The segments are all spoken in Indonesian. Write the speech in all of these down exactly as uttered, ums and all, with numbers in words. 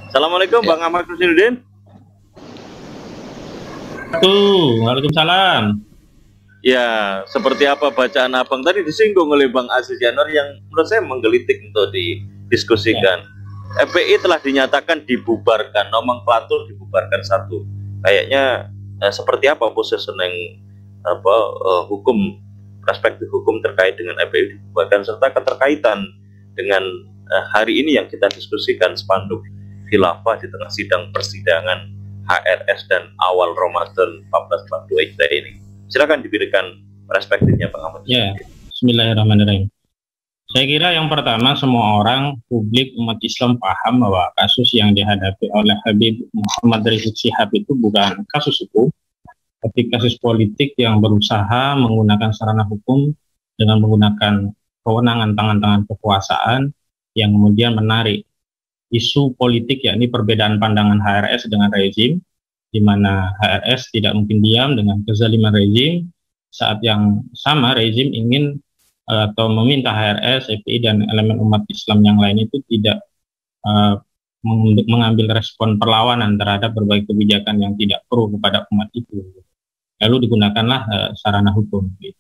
Assalamualaikum Ya. Bang Ahmad Kusnudin. Tuh, Waalaikumsalam. Ya, seperti apa bacaan Abang tadi disinggung oleh Bang Aziz Janur yang menurut saya menggelitik untuk Ya, didiskusikan. F P I telah dinyatakan dibubarkan, nomenklatur dibubarkan satu. Kayaknya eh, seperti apa positioning apa eh, hukum, perspektif hukum terkait dengan F P I dibubarkan serta keterkaitan dengan eh, hari ini yang kita diskusikan spanduk khilafah di tengah sidang persidangan H R S dan awal Ramadan seribu empat ratus empat puluh dua Hijriah ini. Silakan diberikan perspektifnya Bang Ahmad. ya. Bismillahirrahmanirrahim. Saya kira yang pertama semua orang, publik umat Islam paham bahwa kasus yang dihadapi oleh Habib Muhammad Rizik Syihab itu bukan kasus hukum, tapi kasus politik yang berusaha menggunakan sarana hukum dengan menggunakan kewenangan tangan-tangan kekuasaan yang kemudian menarik isu politik, yakni perbedaan pandangan H R S dengan rezim, di mana H R S tidak mungkin diam dengan kezaliman rezim. Saat yang sama rezim ingin uh, atau meminta H R S, F P I dan elemen umat Islam yang lain itu tidak uh, mengambil respon perlawanan terhadap berbagai kebijakan yang tidak pro kepada umat itu. Lalu digunakanlah uh, sarana hukum. Gitu.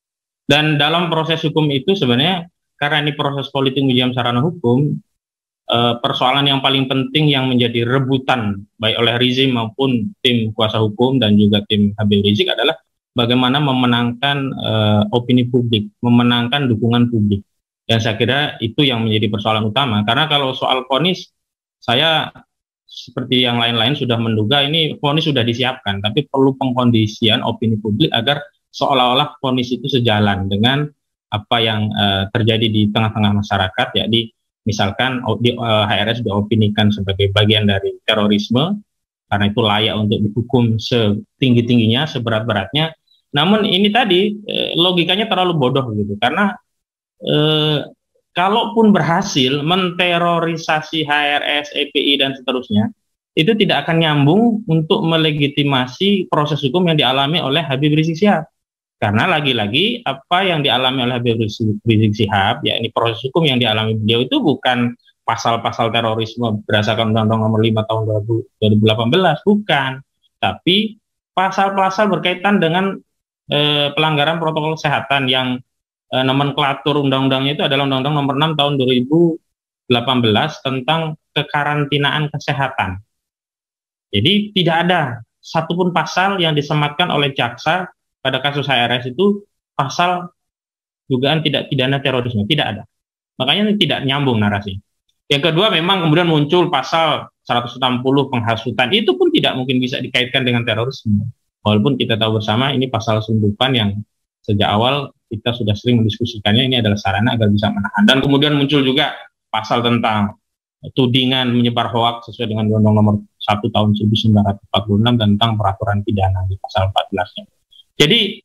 Dan dalam proses hukum itu sebenarnya karena ini proses politik menjadi sarana hukum, persoalan yang paling penting yang menjadi rebutan baik oleh rezim maupun tim kuasa hukum dan juga tim Habib Rizik adalah bagaimana memenangkan uh, opini publik, memenangkan dukungan publik. Dan saya kira itu yang menjadi persoalan utama. Karena kalau soal vonis, saya seperti yang lain-lain sudah menduga ini vonis sudah disiapkan, tapi perlu pengkondisian opini publik agar seolah-olah vonis itu sejalan dengan apa yang uh, terjadi di tengah-tengah masyarakat, yakni misalkan di, uh, H R S diopinikan sebagai bagian dari terorisme karena itu layak untuk dihukum setinggi-tingginya, seberat-beratnya. Namun ini tadi eh, logikanya terlalu bodoh gitu, karena eh, kalaupun berhasil menterorisasi H R S, E P I dan seterusnya, itu tidak akan nyambung untuk melegitimasi proses hukum yang dialami oleh Habib Rizik Syihab. Karena lagi-lagi apa yang dialami oleh Habib Rizik Syihab, ya ini proses hukum yang dialami beliau itu bukan pasal-pasal terorisme berdasarkan Undang-Undang Nomor lima Tahun dua ribu delapan belas, bukan. Tapi pasal-pasal berkaitan dengan eh, pelanggaran protokol kesehatan yang eh, nomenklatur undang-undangnya itu adalah Undang-Undang Nomor enam Tahun dua ribu delapan belas tentang kekarantinaan kesehatan. Jadi tidak ada satupun pasal yang disematkan oleh jaksa pada kasus H R S itu pasal dugaan tidak pidana terorisme, tidak ada. Makanya tidak nyambung narasi. Yang kedua, memang kemudian muncul pasal seratus enam puluh penghasutan, itu pun tidak mungkin bisa dikaitkan dengan terorisme. Walaupun kita tahu bersama ini pasal sundupan yang sejak awal kita sudah sering mendiskusikannya, ini adalah sarana agar bisa menahan. Dan kemudian muncul juga pasal tentang tudingan menyebar hoaks sesuai dengan Undang-Undang Nomor satu Tahun seribu sembilan ratus empat puluh enam tentang peraturan pidana di pasal empat belas-nya. Jadi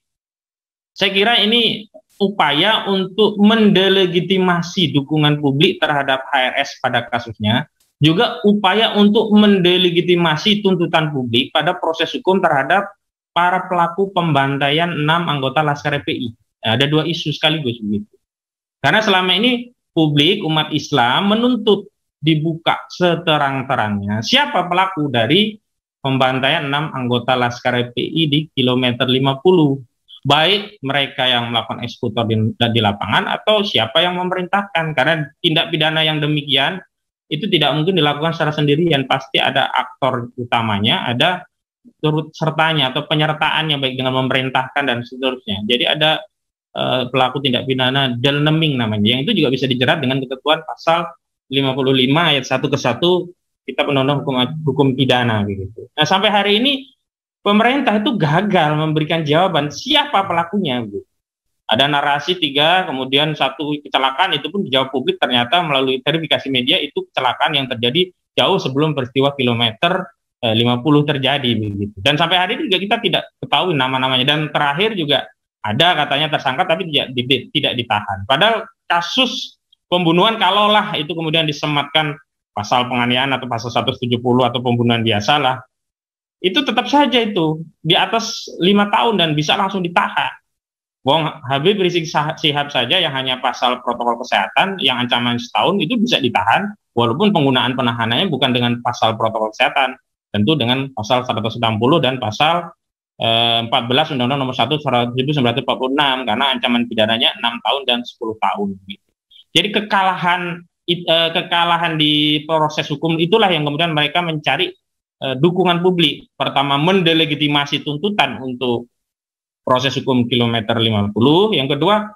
saya kira ini upaya untuk mendelegitimasi dukungan publik terhadap H R S pada kasusnya, juga upaya untuk mendelegitimasi tuntutan publik pada proses hukum terhadap para pelaku pembantaian enam anggota Laskar F P I. Nah, ada dua isu sekaligus begitu. Karena selama ini publik umat Islam menuntut dibuka seterang-terangnya siapa pelaku dari pembantaian enam anggota Laskar F P I di kilometer lima puluh, baik mereka yang melakukan eksekutor di, di lapangan atau siapa yang memerintahkan, karena tindak pidana yang demikian itu tidak mungkin dilakukan secara sendirian, pasti ada aktor utamanya, ada turut sertanya atau penyertaannya baik dengan memerintahkan dan seterusnya. Jadi ada uh, pelaku tindak pidana delneming namanya, yang itu juga bisa dijerat dengan ketentuan pasal lima puluh lima ayat satu ke satu Kitab Undang-Undang hukum, hukum pidana begitu. Nah, sampai hari ini pemerintah itu gagal memberikan jawaban siapa pelakunya. Gitu. Ada narasi tiga, kemudian satu kecelakaan itu pun dijawab publik ternyata melalui verifikasi media itu kecelakaan yang terjadi jauh sebelum peristiwa kilometer eh, lima puluh terjadi begitu. Dan sampai hari ini juga kita tidak ketahui nama-namanya. Dan terakhir juga ada katanya tersangka tapi tidak, tidak ditahan. Padahal kasus pembunuhan kalaulah itu kemudian disematkan pasal penganiayaan atau pasal seratus tujuh puluh atau pembunuhan biasa lah, itu tetap saja itu di atas lima tahun dan bisa langsung ditahan. Wong Habib Rizik Syihab saja yang hanya pasal protokol kesehatan yang ancaman setahun itu bisa ditahan, walaupun penggunaan penahanannya bukan dengan pasal protokol kesehatan, tentu dengan pasal seratus enam puluh dan pasal eh, empat belas Undang-Undang Nomor satu seribu sembilan ratus empat puluh enam, karena ancaman pidananya enam tahun dan sepuluh tahun. Gitu. Jadi kekalahan eh, kekalahan di proses hukum itulah yang kemudian mereka mencari eh, dukungan publik. Pertama, mendelegitimasi tuntutan untuk proses hukum kilometer lima puluh. Yang kedua,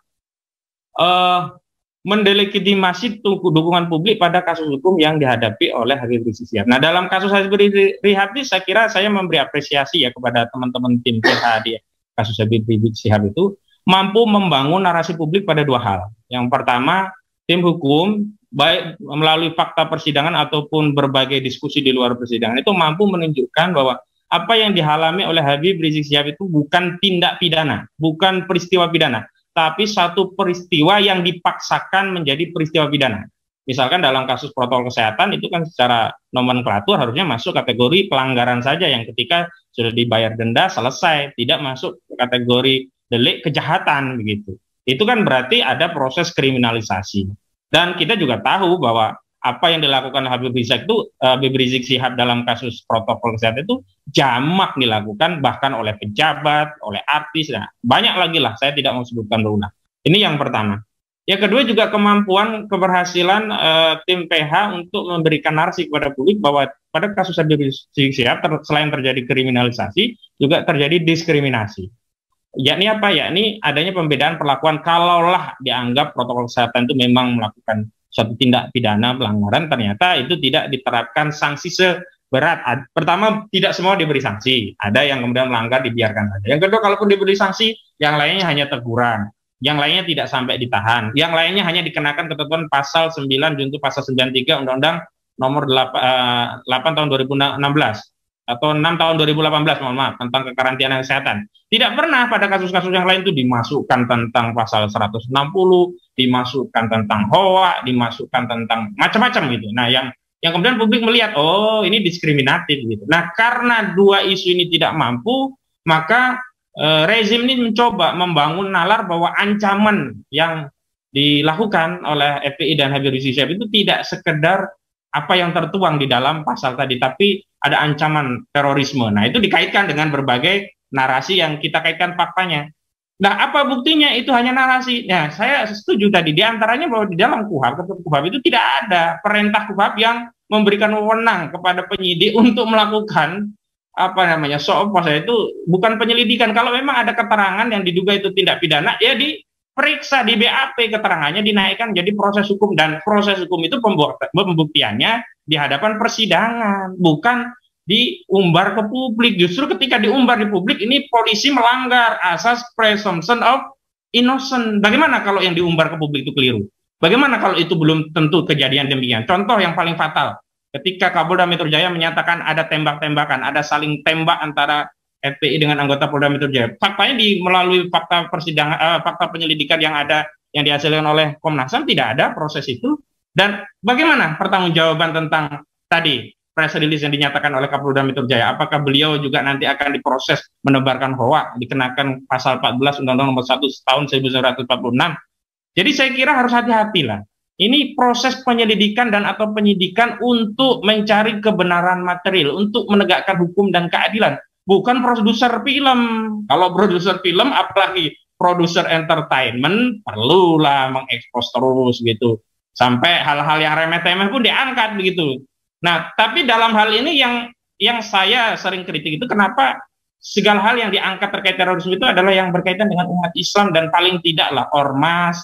eh, mendelegitimasi dukungan publik pada kasus hukum yang dihadapi oleh Habib Rizik Syihab. Nah, dalam kasus Habib Rizik Syihab ini saya kira saya memberi apresiasi ya kepada teman-teman tim P H di kasus Habib Rizik Syihab itu mampu membangun narasi publik pada dua hal. Yang pertama, tim hukum baik melalui fakta persidangan ataupun berbagai diskusi di luar persidangan itu mampu menunjukkan bahwa apa yang dialami oleh Habib Rizik Syihab itu bukan tindak pidana, bukan peristiwa pidana, tapi satu peristiwa yang dipaksakan menjadi peristiwa pidana. Misalkan dalam kasus protokol kesehatan itu kan secara nomenklatur harusnya masuk kategori pelanggaran saja yang ketika sudah dibayar denda selesai, tidak masuk kategori delik kejahatan begitu. Itu kan berarti ada proses kriminalisasi. Dan kita juga tahu bahwa apa yang dilakukan Habib Rizik itu Habib Rizik Syihab dalam kasus protokol kesehatan itu jamak dilakukan bahkan oleh pejabat, oleh artis, nah, banyak lagi lah, saya tidak mau sebutkan berulang. Ini yang pertama. Yang kedua juga kemampuan keberhasilan uh, tim P H untuk memberikan narasi kepada publik bahwa pada kasus Habib Rizik Syihab ter selain terjadi kriminalisasi juga terjadi diskriminasi. Yakni apa? Yakni adanya pembedaan perlakuan kalaulah dianggap protokol kesehatan itu memang melakukan suatu tindak pidana pelanggaran, ternyata itu tidak diterapkan sanksi seberat. Pertama, tidak semua diberi sanksi, ada yang kemudian melanggar dibiarkan saja. Yang kedua, kalaupun diberi sanksi, yang lainnya hanya teguran, yang lainnya tidak sampai ditahan, yang lainnya hanya dikenakan ketentuan pasal sembilan junto pasal sembilan puluh tiga Undang-Undang Nomor delapan tahun dua ribu enam belas atau enam tahun dua ribu delapan belas, mohon maaf, tentang kekarantinaan kesehatan. Tidak pernah pada kasus-kasus yang lain itu dimasukkan tentang pasal seratus enam puluh, dimasukkan tentang H O A, dimasukkan tentang macam-macam gitu. Nah, yang yang kemudian publik melihat, oh ini diskriminatif gitu. Nah, karena dua isu ini tidak mampu, maka eh, rezim ini mencoba membangun nalar bahwa ancaman yang dilakukan oleh F P I dan Habib Rizik Syihab itu tidak sekedar apa yang tertuang di dalam pasal tadi, tapi ada ancaman terorisme. Nah, itu dikaitkan dengan berbagai narasi yang kita kaitkan faktanya. Nah, apa buktinya? Itu hanya narasi. Nah, saya setuju tadi, di antaranya bahwa di dalam KUHAP, ketentuan KUHAP itu tidak ada perintah KUHAP yang memberikan wewenang kepada penyidik untuk melakukan apa namanya, soal pasal itu bukan penyelidikan. Kalau memang ada keterangan yang diduga itu tindak pidana, ya diperiksa di B A P, keterangannya dinaikkan jadi proses hukum, dan proses hukum itu pembuktiannya di hadapan persidangan, bukan diumbar ke publik. Justru ketika diumbar di publik ini polisi melanggar asas presumption of innocent. Bagaimana kalau yang diumbar ke publik itu keliru? Bagaimana kalau itu belum tentu kejadian demikian? Contoh yang paling fatal, ketika Kapolda Metro Jaya menyatakan ada tembak-tembakan, ada saling tembak antara F P I dengan anggota Polda Metro Jaya. Faktanya di melalui fakta persidangan, uh, fakta penyelidikan yang ada yang dihasilkan oleh Komnas H A M tidak ada proses itu. Dan bagaimana pertanggungjawaban tentang tadi press release yang dinyatakan oleh Kapolda Metro Jaya? Apakah beliau juga nanti akan diproses menebarkan H O A, dikenakan pasal empat belas Undang-Undang Nomor satu tahun seribu sembilan ratus empat puluh enam? Jadi saya kira harus hati-hati lah. Ini proses penyelidikan dan atau penyidikan untuk mencari kebenaran material, untuk menegakkan hukum dan keadilan. Bukan produser film. Kalau produser film, apalagi produser entertainment, perlulah mengekspos terus gitu. Sampai hal-hal yang remeh-temeh pun diangkat begitu. Nah, tapi dalam hal ini yang yang saya sering kritik itu kenapa segala hal yang diangkat terkait terorisme itu adalah yang berkaitan dengan umat Islam dan paling tidaklah ormas,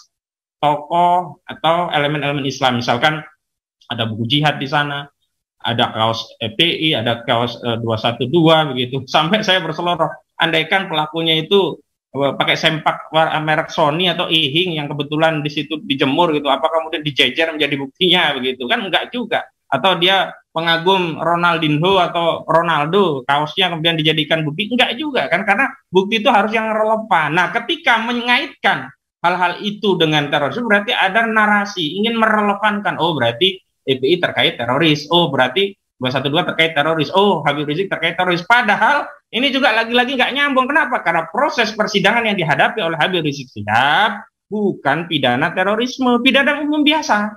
tokoh atau elemen-elemen Islam. Misalkan ada buku jihad di sana, ada kaos F P I, ada kaos uh, dua satu dua begitu. Sampai saya berseloroh, andaikan pelakunya itu uh, pakai sempak merek Sony atau Ihing yang kebetulan di situ dijemur gitu, apakah kemudian dijejer menjadi buktinya begitu? Kan enggak juga. Atau dia pengagum Ronaldinho atau Ronaldo, kaosnya kemudian dijadikan bukti, enggak juga kan, karena bukti itu harus yang relevan. Nah, ketika mengaitkan hal-hal itu dengan terorisme berarti ada narasi ingin merelevankan, oh berarti F P I terkait teroris, oh berarti dua satu dua terkait teroris. Oh, Habib Rizik terkait teroris. Padahal ini juga lagi-lagi nggak nyambung. Kenapa? Karena proses persidangan yang dihadapi oleh Habib Rizik Sihab bukan pidana terorisme, pidana umum biasa.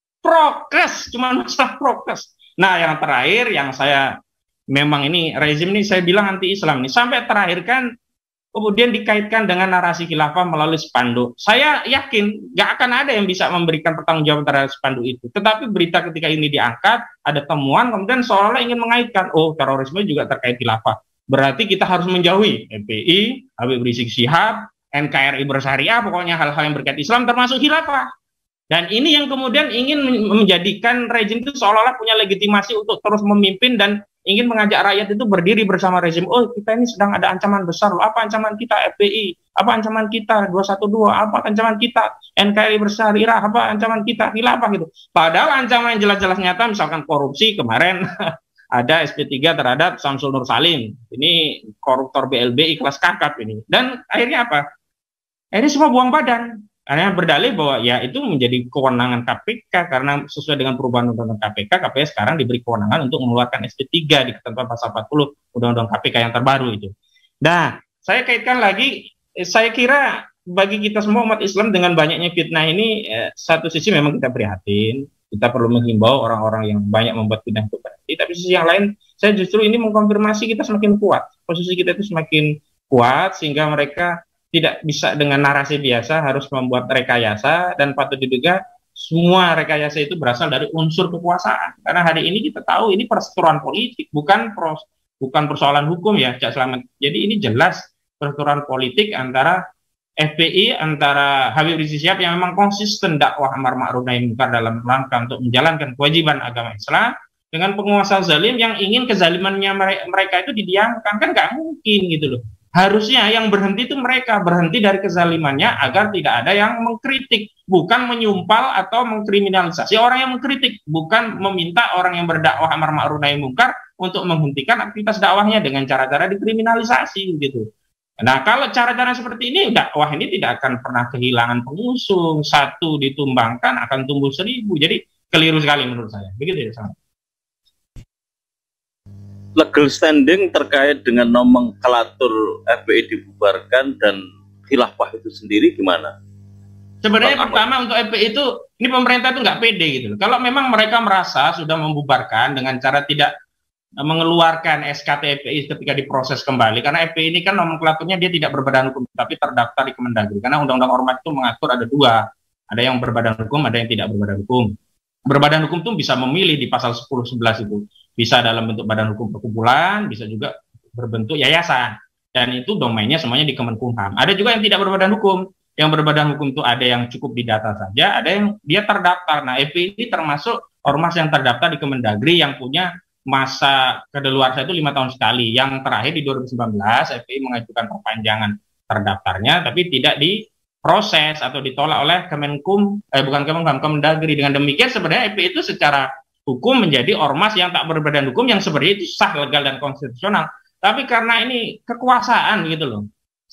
Prokes, cuma masalah prokes. Nah, yang terakhir yang saya memang ini rezim ini saya bilang anti Islam nih. Sampai terakhir kan kemudian dikaitkan dengan narasi khilafah melalui spanduk. Saya yakin nggak akan ada yang bisa memberikan pertanggungjawaban terhadap spanduk itu. Tetapi berita ketika ini diangkat, ada temuan, kemudian seolah-olah ingin mengaitkan, oh terorisme juga terkait khilafah. Berarti kita harus menjauhi M P I, Habib Rizik Sihab, N K R I bersyariah, pokoknya hal-hal yang berkait Islam termasuk khilafah. Dan ini yang kemudian ingin menjadikan rezim itu seolah-olah punya legitimasi untuk terus memimpin dan ingin mengajak rakyat itu berdiri bersama rezim. Oh, kita ini sedang ada ancaman besar loh. Apa ancaman kita F P I? Apa ancaman kita dua satu dua? Apa ancaman kita N K R I bersyariah? Apa ancaman kita khilafah gitu. Padahal ancaman yang jelas-jelas nyata misalkan korupsi kemarin ada S P tiga terhadap Samsul Nur Salim. Ini koruptor B L B I kelas kakap ini. Dan akhirnya apa? Akhirnya semua buang badan. Karena berdalih bahwa ya itu menjadi kewenangan K P K karena sesuai dengan perubahan undang-undang K P K, K P K sekarang diberi kewenangan untuk mengeluarkan S P tiga di ketentuan pasal empat puluh undang-undang K P K yang terbaru itu. Nah, saya kaitkan lagi, saya kira bagi kita semua umat Islam dengan banyaknya fitnah ini, eh, satu sisi memang kita prihatin, kita perlu menghimbau orang-orang yang banyak membuat fitnah itu berhenti, tapi sisi yang lain, saya justru ini mengkonfirmasi kita semakin kuat, posisi kita itu semakin kuat sehingga mereka tidak bisa dengan narasi biasa harus membuat rekayasa, dan patut diduga semua rekayasa itu berasal dari unsur kekuasaan. Karena hari ini kita tahu ini perseteruan politik, bukan pros, bukan persoalan hukum ya, Cak Slamet. Jadi ini jelas perseteruan politik antara F P I, antara Habib Rizik Sihab yang memang konsisten dakwah amar ma'ruf nahi munkar dalam rangka untuk menjalankan kewajiban agama Islam, dengan penguasa zalim yang ingin kezalimannya mereka itu didiamkan. Kan nggak mungkin gitu loh. Harusnya yang berhenti itu mereka, berhenti dari kezalimannya agar tidak ada yang mengkritik, bukan menyumpal atau mengkriminalisasi orang yang mengkritik, bukan meminta orang yang berdakwah amar ma'ruf nahi munkar untuk menghentikan aktivitas dakwahnya dengan cara-cara dikriminalisasi gitu. Nah, kalau cara-cara seperti ini, dakwah ini tidak akan pernah kehilangan pengusung. Satu ditumbangkan akan tumbuh seribu. Jadi keliru sekali menurut saya. Begitu ya, sama. Legal standing terkait dengan nomenklatur F P I dibubarkan dan khilafah itu sendiri gimana? Sebenarnya Bang pertama Ahmad, untuk F P I itu, ini pemerintah itu nggak pede gitu loh. Kalau memang mereka merasa sudah membubarkan dengan cara tidak mengeluarkan S K T F P I ketika diproses kembali, karena F P I ini kan nomenklaturnya dia tidak berbadan hukum, tapi terdaftar di Kemendagri. Karena Undang-Undang Ormas itu mengatur ada dua, ada yang berbadan hukum, ada yang tidak berbadan hukum. Berbadan hukum itu bisa memilih di pasal sepuluh sebelas itu. Bisa dalam bentuk badan hukum perkumpulan, bisa juga berbentuk yayasan. Dan itu domainnya semuanya di Kemenkumham. Ada juga yang tidak berbadan hukum. Yang berbadan hukum itu ada yang cukup didata saja, ada yang dia terdaftar. Nah, F P I ini termasuk ormas yang terdaftar di Kemendagri yang punya masa kedaluarsa itu lima tahun sekali. Yang terakhir di dua ribu sembilan belas, F P I mengajukan perpanjangan terdaftarnya, tapi tidak diproses atau ditolak oleh Kemenkum, eh bukan Kemenkum, Kemendagri. Dengan demikian sebenarnya F P I itu secara hukum menjadi ormas yang tak berbadan hukum yang sebenarnya itu sah, legal, dan konstitusional. Tapi karena ini kekuasaan gitu loh.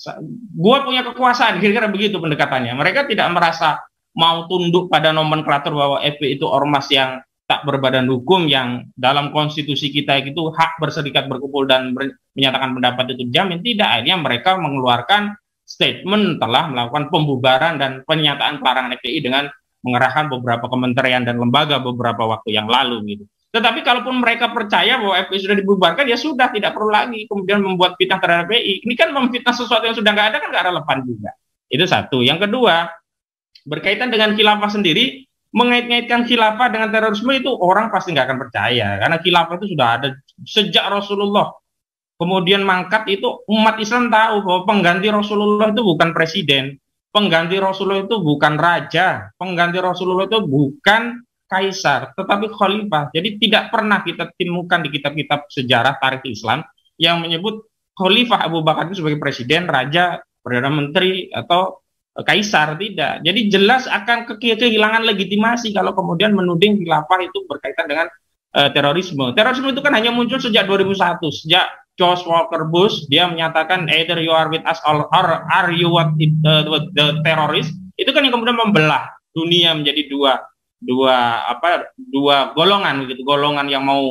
Gua punya kekuasaan, kira-kira begitu pendekatannya. Mereka tidak merasa mau tunduk pada nomenklatur bahwa F P I itu ormas yang tak berbadan hukum, yang dalam konstitusi kita itu hak berserikat, berkumpul, dan ber menyatakan pendapat itu dijamin. Tidak, akhirnya mereka mengeluarkan statement telah melakukan pembubaran dan pernyataan pelarangan F P I dengan mengerahkan beberapa kementerian dan lembaga beberapa waktu yang lalu gitu. Tetapi kalaupun mereka percaya bahwa F P I sudah dibubarkan, ya sudah, tidak perlu lagi kemudian membuat fitnah terhadap F P I. Ini kan memfitnah sesuatu yang sudah nggak ada, kan nggak relevan juga. Itu satu. Yang kedua, berkaitan dengan khilafah sendiri, mengait-ngaitkan khilafah dengan terorisme itu orang pasti nggak akan percaya. Karena khilafah itu sudah ada sejak Rasulullah. Kemudian mangkat itu, umat Islam tahu bahwa pengganti Rasulullah itu bukan presiden. Pengganti Rasulullah itu bukan raja, pengganti Rasulullah itu bukan kaisar, tetapi khalifah. Jadi tidak pernah kita temukan di kitab-kitab sejarah tarikh Islam yang menyebut Khalifah Abu Bakar itu sebagai presiden, raja, perdana menteri, atau kaisar. Tidak. Jadi jelas akan ke kehilangan legitimasi kalau kemudian menuding khilafah itu berkaitan dengan uh, terorisme. Terorisme itu kan hanya muncul sejak dua ribu satu, sejak George Walker Bush, dia menyatakan either you are with us or are you with the, the terrorist. Itu kan yang kemudian membelah dunia menjadi dua dua apa dua golongan gitu, golongan yang mau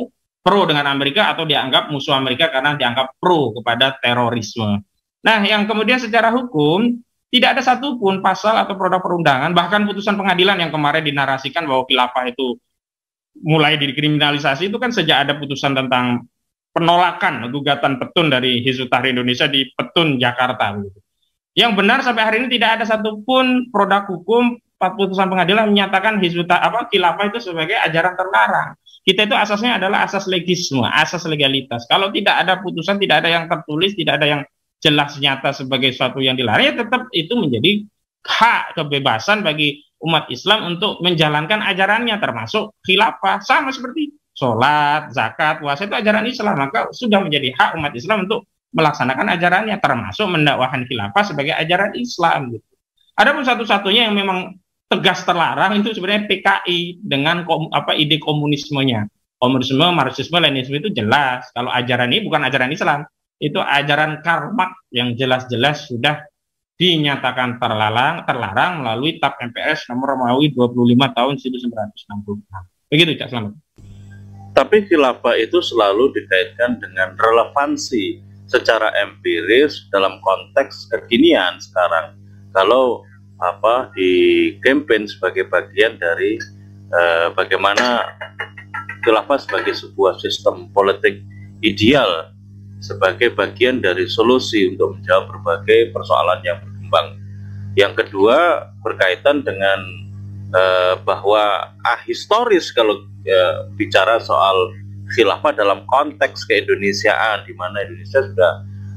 pro dengan Amerika atau dianggap musuh Amerika karena dianggap pro kepada terorisme. Nah, yang kemudian secara hukum tidak ada satupun pasal atau produk perundangan, bahkan putusan pengadilan yang kemarin dinarasikan bahwa khilafah itu mulai dikriminalisasi itu kan sejak ada putusan tentang penolakan gugatan petun dari Hizbut Tahrir Indonesia di Petun Jakarta. Yang benar sampai hari ini tidak ada satupun produk hukum putusan pengadilan menyatakan Hizbut apa khilafah itu sebagai ajaran terlarang. Kita itu asasnya adalah asas legisme, asas legalitas. Kalau tidak ada putusan, tidak ada yang tertulis, tidak ada yang jelas nyata sebagai suatu yang dilarang, ya tetap itu menjadi hak kebebasan bagi umat Islam untuk menjalankan ajarannya, termasuk khilafah. Sama seperti sholat, zakat, puasa itu ajaran Islam, maka sudah menjadi hak umat Islam untuk melaksanakan ajarannya, termasuk mendakwahkan khilafah sebagai ajaran Islam. Gitu. Ada pun satu-satunya yang memang tegas terlarang itu sebenarnya P K I dengan kom, apa ide komunismenya. Komunisme, Marxisme, Leninisme itu jelas. Kalau ajaran ini bukan ajaran Islam, itu ajaran Karl Marx yang jelas-jelas sudah dinyatakan terlarang, terlarang melalui T A P M P S nomor Romawi dua puluh lima tahun seribu sembilan ratus enam puluh enam. Begitu, Cak Slamet. Tapi khilafah itu selalu dikaitkan dengan relevansi secara empiris dalam konteks kekinian sekarang. Kalau apa di campaign sebagai bagian dari eh, bagaimana khilafah sebagai sebuah sistem politik ideal, sebagai bagian dari solusi untuk menjawab berbagai persoalan yang berkembang. Yang kedua berkaitan dengan eh, bahwa ah, historis kalau eh, bicara soal khilafah dalam konteks keindonesiaan, di mana Indonesia sudah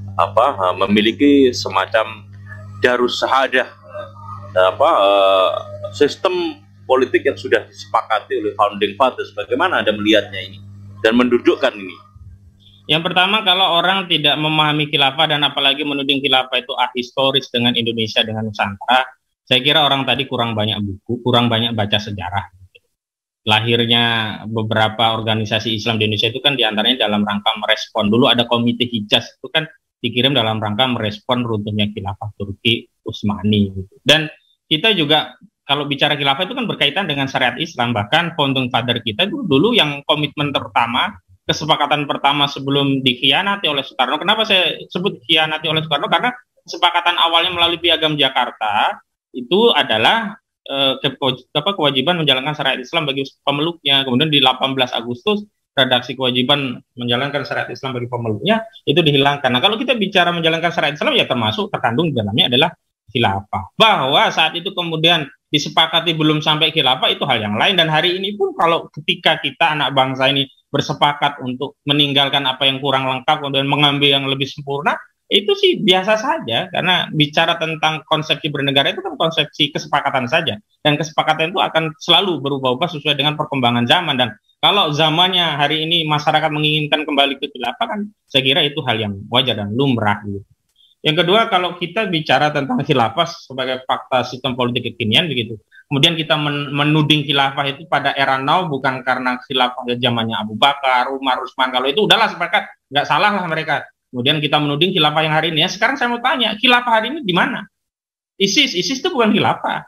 apa memiliki semacam darus syahadah, apa uh, sistem politik yang sudah disepakati oleh founding fathers. Bagaimana Anda melihatnya ini dan mendudukkan ini? Yang pertama, kalau orang tidak memahami khilafah dan apalagi menuding khilafah itu ahistoris dengan Indonesia, dengan Nusantara, saya kira orang tadi kurang banyak buku, kurang banyak baca sejarah. Lahirnya beberapa organisasi Islam di Indonesia itu kan diantaranya dalam rangka merespon. Dulu ada Komite Hijaz, itu kan dikirim dalam rangka merespon runtuhnya khilafah Turki Utsmani. Dan kita juga kalau bicara khilafah itu kan berkaitan dengan syariat Islam. Bahkan founding father kita dulu, dulu yang komitmen pertama, kesepakatan pertama sebelum dikhianati oleh Soekarno. Kenapa saya sebut dikhianati oleh Soekarno? Karena kesepakatan awalnya melalui Piagam Jakarta itu adalah eh, kewajiban menjalankan syariat Islam bagi pemeluknya. Kemudian di delapan belas Agustus redaksi kewajiban menjalankan syariat Islam bagi pemeluknya itu dihilangkan. Nah, kalau kita bicara menjalankan syariat Islam, ya termasuk terkandung di dalamnya adalah khilafah. Bahwa saat itu kemudian disepakati belum sampai khilafah itu hal yang lain. Dan hari ini pun kalau ketika kita anak bangsa ini bersepakat untuk meninggalkan apa yang kurang lengkap kemudian mengambil yang lebih sempurna, itu sih biasa saja. Karena bicara tentang konsepsi bernegara itu kan konsepsi kesepakatan saja. Dan kesepakatan itu akan selalu berubah-ubah sesuai dengan perkembangan zaman. Dan kalau zamannya hari ini masyarakat menginginkan kembali ke khilafah, kan saya kira itu hal yang wajar dan lumrah gitu. Yang kedua, kalau kita bicara tentang khilafah sebagai fakta sistem politik kekinian begitu, kemudian kita men menuding khilafah itu pada era now bukan karena khilafah zamannya Abu Bakar, Umar, Utsman. Kalau itu udahlah sepakat, nggak salah lah mereka. Kemudian kita menuding khilafah yang hari ini. Ya, sekarang saya mau tanya, khilafah hari ini di mana? ISIS, ISIS itu bukan khilafah.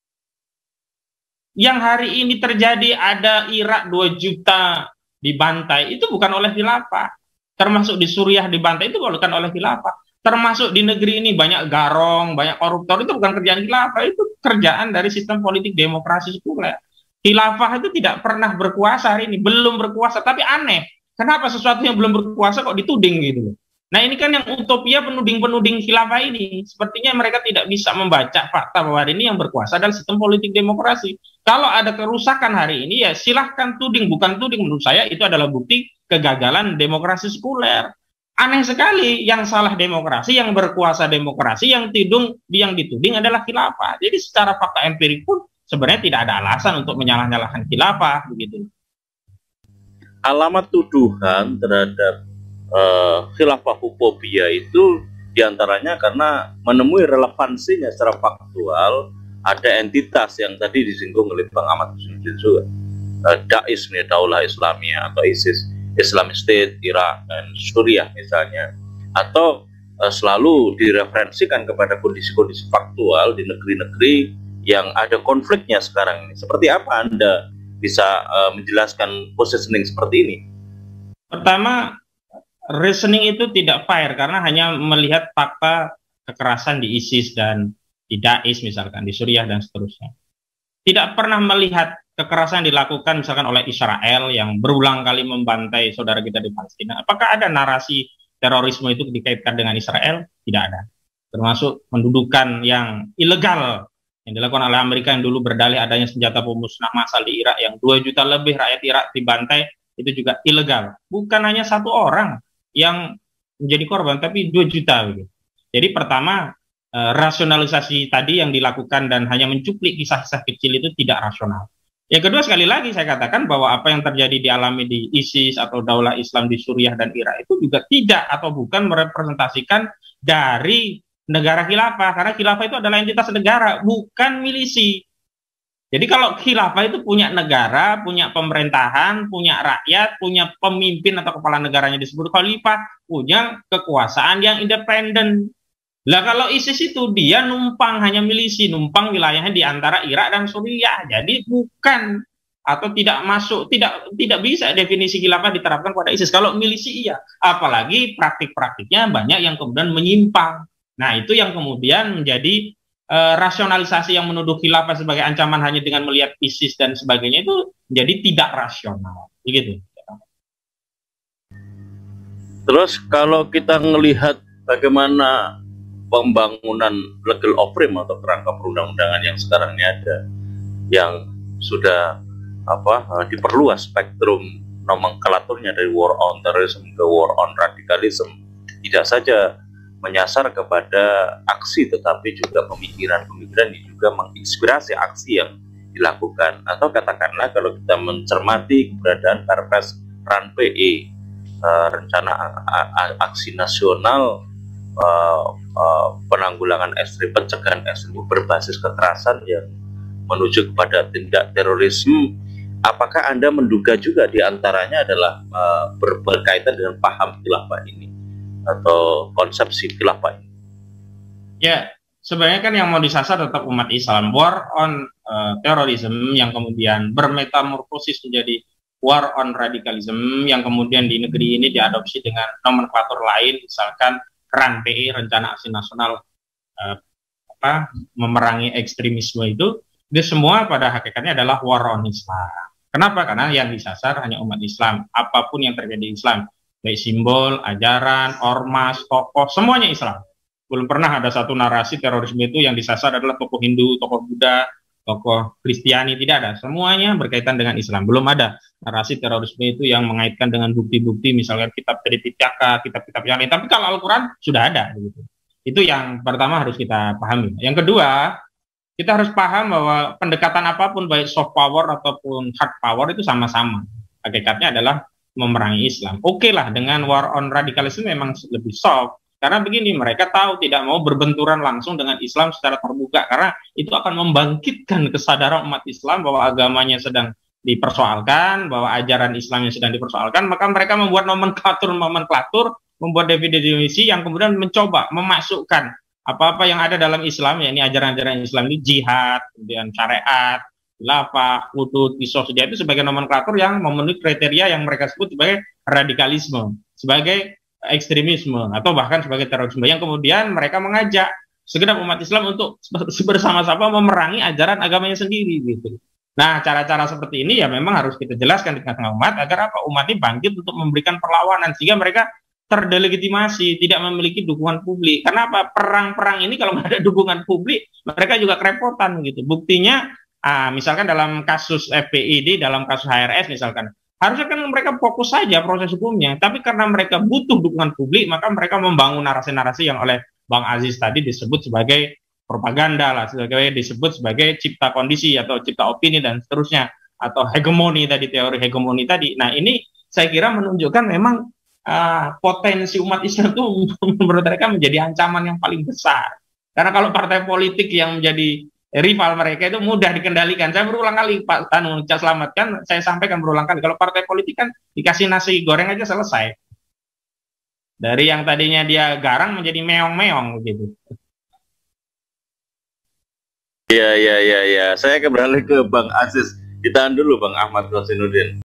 Yang hari ini terjadi ada Irak dua juta dibantai, itu bukan oleh khilafah. Termasuk di Suriah dibantai, itu bukan oleh khilafah. Termasuk di negeri ini banyak garong, banyak koruptor, itu bukan kerjaan khilafah, itu kerjaan dari sistem politik demokrasi sekuler. Khilafah itu tidak pernah berkuasa hari ini, belum berkuasa, tapi aneh. Kenapa sesuatu yang belum berkuasa kok dituding gitu? Nah, ini kan yang utopia penuding-penuding khilafah ini. Sepertinya mereka tidak bisa membaca fakta bahwa hari ini yang berkuasa adalah sistem politik demokrasi. Kalau ada kerusakan hari ini, ya silahkan tuding. Bukan tuding, menurut saya itu adalah bukti kegagalan demokrasi sekuler. Aneh sekali, yang salah demokrasi, yang berkuasa demokrasi, yang tidung, yang dituding adalah khilafah. Jadi secara fakta empirik pun sebenarnya tidak ada alasan untuk menyalah-nyalahkan khilafah begitu. Alamat tuduhan terhadap uh, khilafah fobia itu diantaranya karena menemui relevansinya secara faktual. Ada entitas yang tadi disinggung oleh Bang Ahmad Husnuddin juga, uh, Daesh, Daulah Islamiyah atau ISIS, Islamic State, Irak, dan Suriah misalnya, atau uh, selalu direferensikan kepada kondisi-kondisi faktual di negeri-negeri yang ada konfliknya sekarang ini. Seperti apa Anda bisa uh, menjelaskan positioning seperti ini? Pertama, reasoning itu tidak fair karena hanya melihat fakta kekerasan di ISIS dan di Daesh misalkan, di Suriah dan seterusnya. Tidak pernah melihat kekerasan dilakukan misalkan oleh Israel yang berulang kali membantai saudara kita di Palestina. Apakah ada narasi terorisme itu dikaitkan dengan Israel? Tidak ada. Termasuk pendudukan yang ilegal yang dilakukan oleh Amerika yang dulu berdalih adanya senjata pemusnah massal di Irak yang dua juta lebih rakyat Irak dibantai, itu juga ilegal. Bukan hanya satu orang yang menjadi korban, tapi dua juta. Gitu. Jadi pertama, eh, rasionalisasi tadi yang dilakukan dan hanya mencuplik kisah-kisah kecil itu tidak rasional. Yang kedua, sekali lagi saya katakan bahwa apa yang terjadi dialami di ISIS atau Daulah Islam di Suriah dan Irak itu juga tidak atau bukan merepresentasikan dari negara khilafah, karena khilafah itu adalah entitas negara, bukan milisi. Jadi kalau khilafah itu punya negara, punya pemerintahan, punya rakyat, punya pemimpin atau kepala negaranya disebut khalifah, punya kekuasaan yang independen. Lah kalau ISIS itu dia numpang hanya milisi, numpang wilayahnya di antara Irak dan Suriah. Jadi bukan atau tidak masuk, tidak tidak bisa definisi khilafah diterapkan pada ISIS. Kalau milisi iya, apalagi praktik-praktiknya banyak yang kemudian menyimpang. Nah, itu yang kemudian menjadi uh, rasionalisasi yang menuduh khilafah sebagai ancaman hanya dengan melihat ISIS dan sebagainya itu menjadi tidak rasional. Begitu. Terus kalau kita melihat bagaimana pembangunan legal oprim atau kerangka perundang-undangan yang sekarang ini ada, yang sudah apa diperluas spektrum nomenklaturnya dari war on terrorism ke war on radikalisme, tidak saja menyasar kepada aksi tetapi juga pemikiran-pemikiran yang juga menginspirasi aksi yang dilakukan. Atau katakanlah kalau kita mencermati keberadaan Perpres R A N P E, uh, rencana aksi nasional uh, uh, penanggulangan ekstrim, pencegahan ekstrim berbasis kekerasan yang menuju kepada tindak terorisme, apakah Anda menduga juga diantaranya adalah uh, berkaitan dengan paham khilafah ini atau konsepsi khilafah ini? Ya, sebenarnya kan yang mau disasar tetap umat Islam. War on uh, terrorism yang kemudian bermetamorfosis menjadi war on radikalisme yang kemudian di negeri ini diadopsi dengan nomenklatur lain, misalkan R A N P E, Rencana Aksi Nasional uh, apa memerangi ekstremisme itu, itu semua pada hakikatnya adalah war on Islam. Kenapa? Karena yang disasar hanya umat Islam. Apapun yang terjadi Islam, baik simbol, ajaran, ormas, tokoh, semuanya Islam. Belum pernah ada satu narasi terorisme itu yang disasar adalah tokoh Hindu, tokoh Buddha, tokoh Kristiani, tidak ada. Semuanya berkaitan dengan Islam. Belum ada narasi terorisme itu yang mengaitkan dengan bukti-bukti, misalnya kitab Tripitaka, kitab-kitab yang lain. Tapi kalau Al-Quran sudah ada. Gitu. Itu yang pertama harus kita pahami. Yang kedua, kita harus paham bahwa pendekatan apapun, baik soft power ataupun hard power, itu sama-sama. Hakikatnya adalah memerangi Islam. Oke okay lah, dengan war on radikalisme memang lebih soft. Karena begini, mereka tahu tidak mau berbenturan langsung dengan Islam secara terbuka. Karena itu akan membangkitkan kesadaran umat Islam bahwa agamanya sedang dipersoalkan, bahwa ajaran Islam yang sedang dipersoalkan. Maka mereka membuat nomenklatur-nomenklatur, membuat definisi yang kemudian mencoba memasukkan apa-apa yang ada dalam Islam, ya ini ajaran-ajaran Islam ini jihad, kemudian syariat, khilafah, hudud, qisas, itu sebagai nomenklatur yang memenuhi kriteria yang mereka sebut sebagai radikalisme, sebagai ekstremisme, atau bahkan sebagai terorisme, yang kemudian mereka mengajak segenap umat Islam untuk bersama-sama memerangi ajaran agamanya sendiri gitu. Nah, cara-cara seperti ini ya memang harus kita jelaskan di tengah-tengah umat agar apa umat ini bangkit untuk memberikan perlawanan sehingga mereka terdelegitimasi, tidak memiliki dukungan publik. Karena apa? Perang-perang ini kalau nggak ada dukungan publik, mereka juga kerepotan gitu. Buktinya, ah, misalkan dalam kasus F P I D, dalam kasus H R S misalkan, harusnya kan mereka fokus saja proses hukumnya, tapi karena mereka butuh dukungan publik, maka mereka membangun narasi-narasi yang oleh Bang Aziz tadi disebut sebagai propaganda lah, sebagai disebut sebagai cipta kondisi atau cipta opini dan seterusnya, atau hegemoni tadi, teori hegemoni tadi. Nah ini saya kira menunjukkan memang Uh, potensi umat Islam itu menurut mereka menjadi ancaman yang paling besar. Karena kalau partai politik yang menjadi rival mereka itu mudah dikendalikan. Saya berulang kali Pak Anu Cak Slamet kan saya sampaikan berulang kali, kalau partai politik kan dikasih nasi goreng aja selesai. Dari yang tadinya dia garang menjadi meong-meong gitu. Iya iya iya ya. Saya kembali ke Bang Aziz. Ditahan dulu Bang Ahmad Rosinuddin.